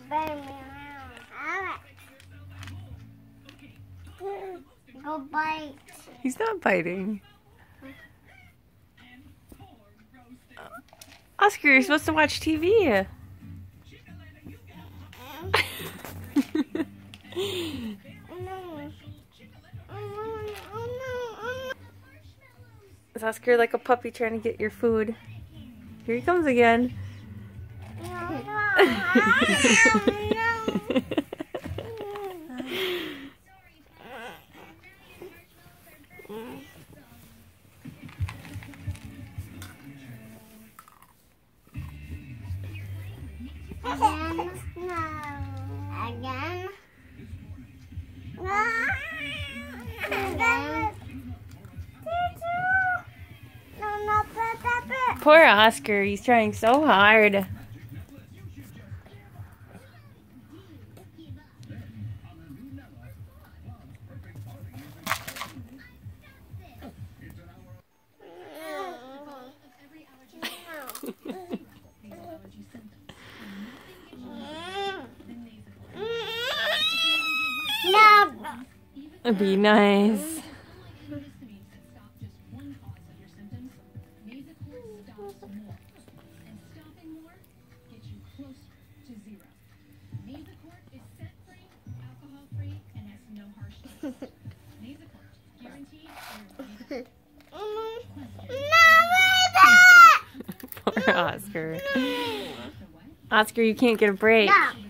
Go bite. He's not biting. Oscar, you're supposed to watch TV. Is Oscar like a puppy trying to get your food? Here he comes again. Poor Oscar, he's trying so hard. Be nice. Poor Oscar. Oscar, you can't get a break. No.